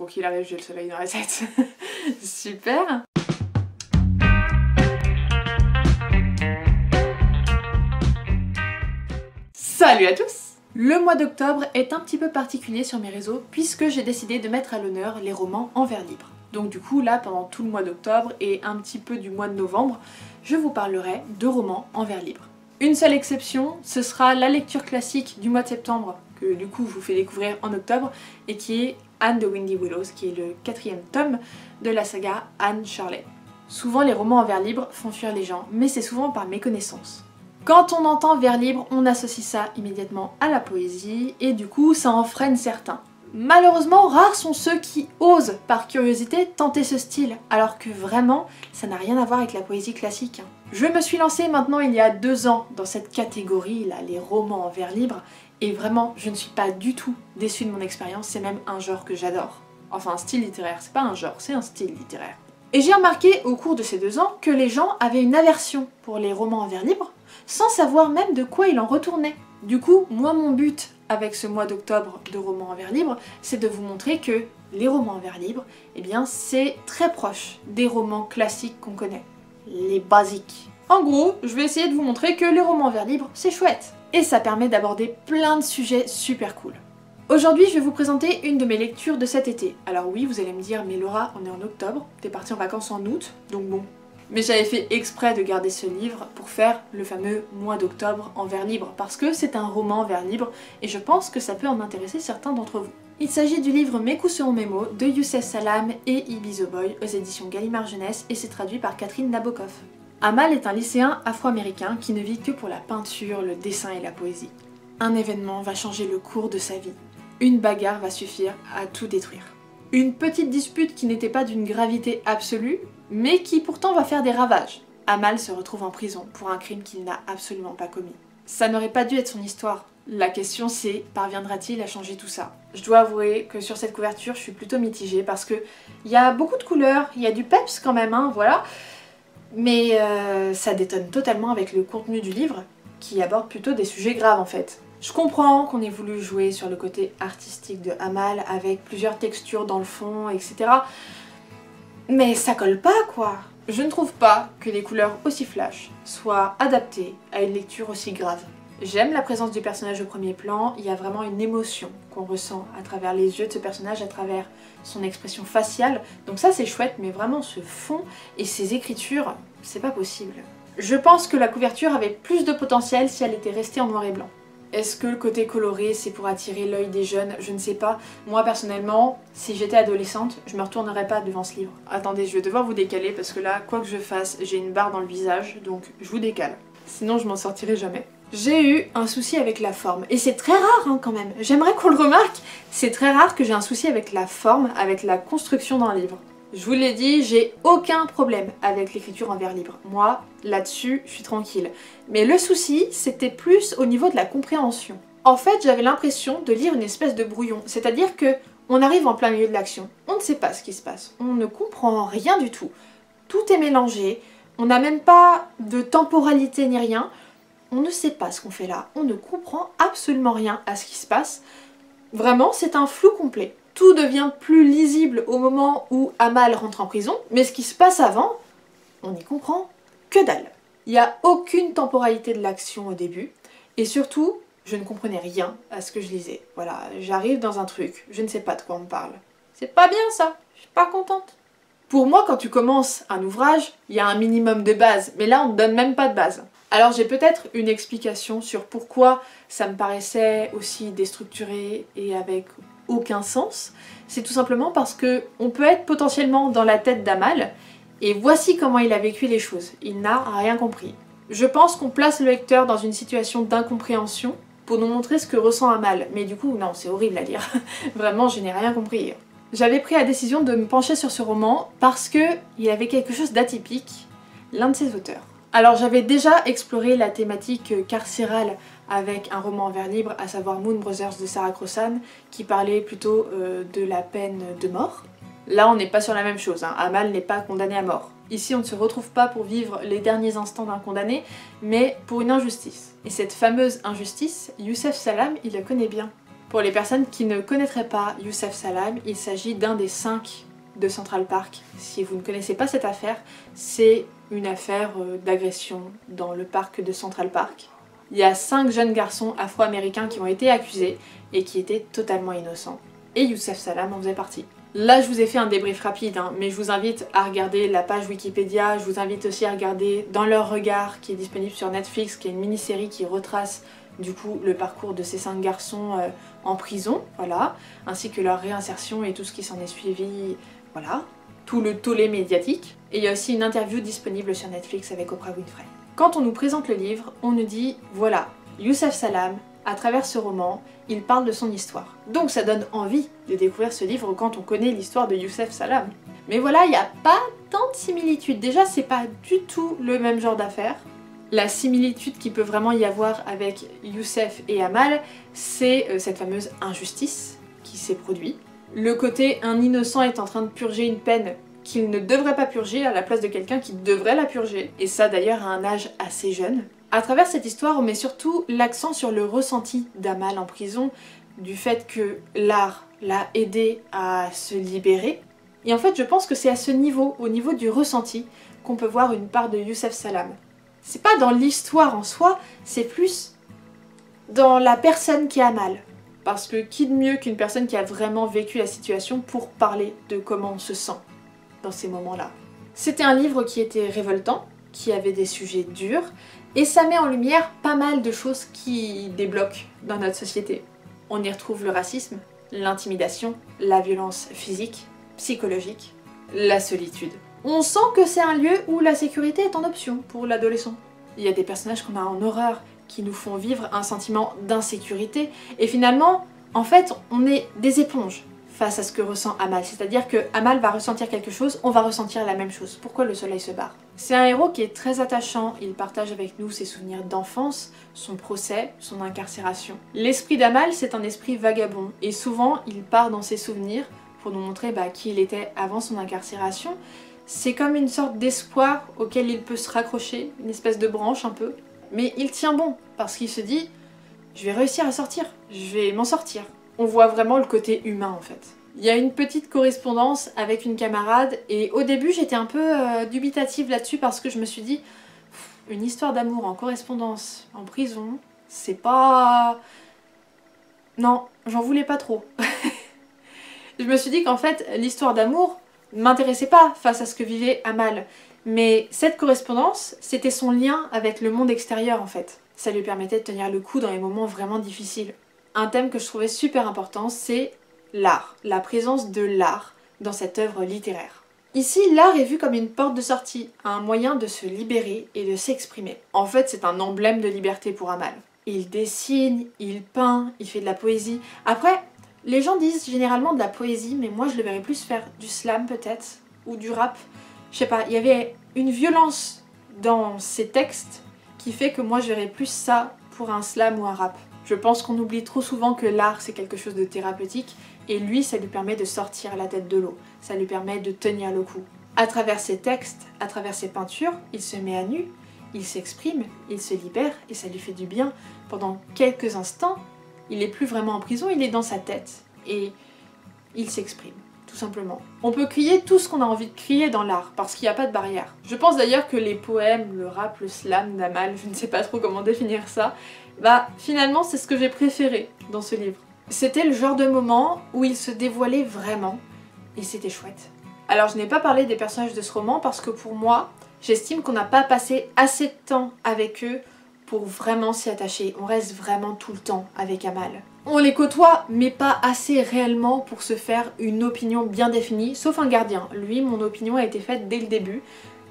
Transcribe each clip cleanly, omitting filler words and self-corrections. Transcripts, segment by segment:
quoi qu'il arrive, j'ai le soleil dans la tête. Super. Salut à tous! Le mois d'octobre est un petit peu particulier sur mes réseaux puisque j'ai décidé de mettre à l'honneur les romans en vers libre. Donc du coup là, pendant tout le mois d'octobre et un petit peu du mois de novembre, je vous parlerai de romans en vers libre. Une seule exception, ce sera la lecture classique du mois de septembre, que du coup je vous fais découvrir en octobre, et qui est Anne de Windy Willows, qui est le 4e tome de la saga Anne Shirley. Souvent les romans en vers libre font fuir les gens, mais c'est souvent par méconnaissance. Quand on entend vers libre, on associe ça immédiatement à la poésie, et du coup ça en freine certains. Malheureusement, rares sont ceux qui osent, par curiosité, tenter ce style, alors que vraiment, ça n'a rien à voir avec la poésie classique. Je me suis lancée maintenant il y a 2 ans dans cette catégorie, là, les romans en vers libre, et vraiment, je ne suis pas du tout déçue de mon expérience, c'est même un genre que j'adore. Enfin, un style littéraire, c'est pas un genre, c'est un style littéraire. Et j'ai remarqué au cours de ces 2 ans que les gens avaient une aversion pour les romans en vers libre, sans savoir même de quoi il en retournait. Du coup, moi mon but avec ce mois d'octobre de romans en vers libre, c'est de vous montrer que les romans en vers libre, eh bien c'est très proche des romans classiques qu'on connaît. Les basiques. En gros, je vais essayer de vous montrer que les romans en vers libre, c'est chouette. Et ça permet d'aborder plein de sujets super cool. Aujourd'hui, je vais vous présenter une de mes lectures de cet été. Alors oui, vous allez me dire, mais Laura, on est en octobre, t'es partie en vacances en août, donc bon. Mais j'avais fait exprès de garder ce livre pour faire le fameux mois d'octobre en vers libre, parce que c'est un roman en vers libre, et je pense que ça peut en intéresser certains d'entre vous. Il s'agit du livre Mes coups seront mes mots de Youssef Sallam et Ibizoboy aux éditions Gallimard Jeunesse, et c'est traduit par Catherine Nabokov. Amal est un lycéen afro-américain qui ne vit que pour la peinture, le dessin et la poésie. Un événement va changer le cours de sa vie. Une bagarre va suffire à tout détruire. Une petite dispute qui n'était pas d'une gravité absolue, mais qui pourtant va faire des ravages. Amal se retrouve en prison pour un crime qu'il n'a absolument pas commis. Ça n'aurait pas dû être son histoire. La question c'est, parviendra-t-il à changer tout ça? Je dois avouer que sur cette couverture, je suis plutôt mitigée parce que il y a beaucoup de couleurs, il y a du peps quand même, hein, voilà. Mais ça détonne totalement avec le contenu du livre, qui aborde plutôt des sujets graves en fait. Je comprends qu'on ait voulu jouer sur le côté artistique de Amal avec plusieurs textures dans le fond, etc. Mais ça colle pas quoi. Je ne trouve pas que les couleurs aussi flash soient adaptées à une lecture aussi grave. J'aime la présence du personnage au premier plan, il y a vraiment une émotion qu'on ressent à travers les yeux de ce personnage, à travers son expression faciale. Donc ça c'est chouette, mais vraiment ce fond et ces écritures, c'est pas possible. Je pense que la couverture avait plus de potentiel si elle était restée en noir et blanc. Est-ce que le côté coloré c'est pour attirer l'œil des jeunes? Je ne sais pas. Moi personnellement, si j'étais adolescente, je me retournerais pas devant ce livre. Attendez, je vais devoir vous décaler parce que là, quoi que je fasse, j'ai une barre dans le visage, donc je vous décale. Sinon je m'en sortirai jamais. J'ai eu un souci avec la forme, et c'est très rare hein, quand même. J'aimerais qu'on le remarque, c'est très rare que j'ai un souci avec la forme, avec la construction d'un livre. Je vous l'ai dit, j'ai aucun problème avec l'écriture en vers libre. Moi, là-dessus, je suis tranquille. Mais le souci, c'était plus au niveau de la compréhension. En fait, j'avais l'impression de lire une espèce de brouillon, c'est-à-dire que on arrive en plein milieu de l'action, on ne sait pas ce qui se passe, on ne comprend rien du tout. Tout est mélangé, on n'a même pas de temporalité ni rien, on ne sait pas ce qu'on fait là, on ne comprend absolument rien à ce qui se passe. Vraiment, c'est un flou complet. Tout devient plus lisible au moment où Amal rentre en prison, mais ce qui se passe avant, on n'y comprend que dalle. Il n'y a aucune temporalité de l'action au début, et surtout, je ne comprenais rien à ce que je lisais. Voilà, j'arrive dans un truc, je ne sais pas de quoi on me parle. C'est pas bien ça, je suis pas contente. Pour moi, quand tu commences un ouvrage, il y a un minimum de base, mais là on ne donne même pas de base. Alors j'ai peut-être une explication sur pourquoi ça me paraissait aussi déstructuré et avec aucun sens. C'est tout simplement parce que on peut être potentiellement dans la tête d'Amal, et voici comment il a vécu les choses. Il n'a rien compris. Je pense qu'on place le lecteur dans une situation d'incompréhension pour nous montrer ce que ressent Amal, mais du coup non, c'est horrible à lire. Vraiment, je n'ai rien compris. J'avais pris la décision de me pencher sur ce roman parce que il avait quelque chose d'atypique, l'un de ses auteurs. Alors j'avais déjà exploré la thématique carcérale avec un roman en vers libre, à savoir Moon Brothers de Sarah Crossan, qui parlait plutôt de la peine de mort. Là on n'est pas sur la même chose, hein. Amal n'est pas condamné à mort. Ici on ne se retrouve pas pour vivre les derniers instants d'un condamné, mais pour une injustice. Et cette fameuse injustice, Youssef Sallam il la connaît bien. Pour les personnes qui ne connaîtraient pas Youssef Salaam, il s'agit d'un des 5 de Central Park. Si vous ne connaissez pas cette affaire, c'est une affaire d'agression dans le parc de Central Park. Il y a 5 jeunes garçons afro-américains qui ont été accusés et qui étaient totalement innocents. Et Youssef Salaam en faisait partie. Là, je vous ai fait un débrief rapide, mais je vous invite à regarder la page Wikipédia, je vous invite aussi à regarder Dans leur regard, qui est disponible sur Netflix, qui est une mini-série qui retrace du coup le parcours de ces 5 garçons en prison, voilà, ainsi que leur réinsertion et tout ce qui s'en est suivi, voilà, tout le tollé médiatique. Et il y a aussi une interview disponible sur Netflix avec Oprah Winfrey. Quand on nous présente le livre, on nous dit, voilà, Youssef Salaam, à travers ce roman, il parle de son histoire. Donc ça donne envie de découvrir ce livre quand on connaît l'histoire de Youssef Salaam. Mais voilà, il n'y a pas tant de similitudes. Déjà, c'est pas du tout le même genre d'affaire. La similitude qu'il peut vraiment y avoir avec Youssef et Amal, c'est cette fameuse injustice qui s'est produite. Le côté un innocent est en train de purger une peine qu'il ne devrait pas purger à la place de quelqu'un qui devrait la purger. Et ça d'ailleurs à un âge assez jeune. À travers cette histoire, on met surtout l'accent sur le ressenti d'Amal en prison, du fait que l'art l'a aidé à se libérer. Et en fait, je pense que c'est à ce niveau, au niveau du ressenti, qu'on peut voir une part de Youssef Salaam. C'est pas dans l'histoire en soi, c'est plus dans la personne qui a mal. Parce que qui de mieux qu'une personne qui a vraiment vécu la situation pour parler de comment on se sent dans ces moments-là. C'était un livre qui était révoltant, qui avait des sujets durs, et ça met en lumière pas mal de choses qui débloquent dans notre société. On y retrouve le racisme, l'intimidation, la violence physique, psychologique, la solitude. On sent que c'est un lieu où la sécurité est en option pour l'adolescent. Il y a des personnages qu'on a en horreur, qui nous font vivre un sentiment d'insécurité, et finalement, en fait, on est des éponges face à ce que ressent Amal. C'est-à-dire que Amal va ressentir quelque chose, on va ressentir la même chose. Pourquoi le soleil se barre? C'est un héros qui est très attachant, il partage avec nous ses souvenirs d'enfance, son procès, son incarcération. L'esprit d'Amal, c'est un esprit vagabond, et souvent il part dans ses souvenirs pour nous montrer qui il était avant son incarcération. C'est comme une sorte d'espoir auquel il peut se raccrocher, une espèce de branche un peu. Mais il tient bon, parce qu'il se dit « je vais réussir à sortir, je vais m'en sortir ». On voit vraiment le côté humain en fait. Il y a une petite correspondance avec une camarade et au début j'étais un peu dubitative là-dessus parce que je me suis dit une histoire d'amour en correspondance en prison, c'est pas... Non, j'en voulais pas trop. Je me suis dit qu'en fait l'histoire d'amour m'intéressait pas face à ce que vivait Amal. Mais cette correspondance, c'était son lien avec le monde extérieur en fait. Ça lui permettait de tenir le coup dans les moments vraiment difficiles. Un thème que je trouvais super important, c'est l'art, la présence de l'art dans cette œuvre littéraire. Ici, l'art est vu comme une porte de sortie, un moyen de se libérer et de s'exprimer. En fait, c'est un emblème de liberté pour Amal. Il dessine, il peint, il fait de la poésie. Après, les gens disent généralement de la poésie, mais moi je le verrais plus faire du slam peut-être, ou du rap. Je sais pas, il y avait une violence dans ces textes qui fait que moi je verrais plus ça pour un slam ou un rap. Je pense qu'on oublie trop souvent que l'art c'est quelque chose de thérapeutique et lui ça lui permet de sortir la tête de l'eau, ça lui permet de tenir le coup. À travers ses textes, à travers ses peintures, il se met à nu, il s'exprime, il se libère et ça lui fait du bien. Pendant quelques instants, il n'est plus vraiment en prison, il est dans sa tête et il s'exprime. Tout simplement. On peut crier tout ce qu'on a envie de crier dans l'art, parce qu'il n'y a pas de barrière. Je pense d'ailleurs que les poèmes, le rap, le slam d'Amal, je ne sais pas trop comment définir ça, finalement c'est ce que j'ai préféré dans ce livre. C'était le genre de moment où il se dévoilait vraiment, et c'était chouette. Alors je n'ai pas parlé des personnages de ce roman parce que pour moi, j'estime qu'on n'a pas passé assez de temps avec eux pour vraiment s'y attacher. On reste vraiment tout le temps avec Amal. On les côtoie, mais pas assez réellement pour se faire une opinion bien définie, sauf un gardien. Lui, mon opinion a été faite dès le début.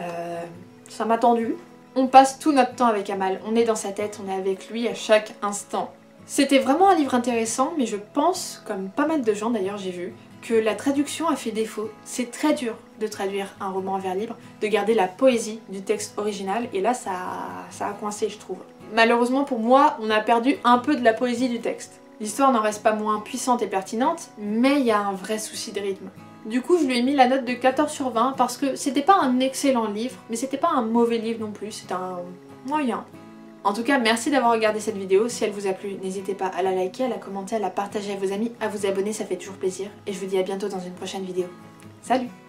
Ça m'a tendu. On passe tout notre temps avec Amal, on est dans sa tête, on est avec lui à chaque instant. C'était vraiment un livre intéressant, mais je pense, comme pas mal de gens d'ailleurs j'ai vu, que la traduction a fait défaut. C'est très dur de traduire un roman en vers libre, de garder la poésie du texte original, et là ça a coincé je trouve. Malheureusement pour moi, on a perdu un peu de la poésie du texte. L'histoire n'en reste pas moins puissante et pertinente, mais il y a un vrai souci de rythme. Du coup, je lui ai mis la note de 14 sur 20 parce que c'était pas un excellent livre, mais c'était pas un mauvais livre non plus, c'était un moyen. En tout cas, merci d'avoir regardé cette vidéo. Si elle vous a plu, n'hésitez pas à la liker, à la commenter, à la partager à vos amis, à vous abonner, ça fait toujours plaisir. Et je vous dis à bientôt dans une prochaine vidéo. Salut!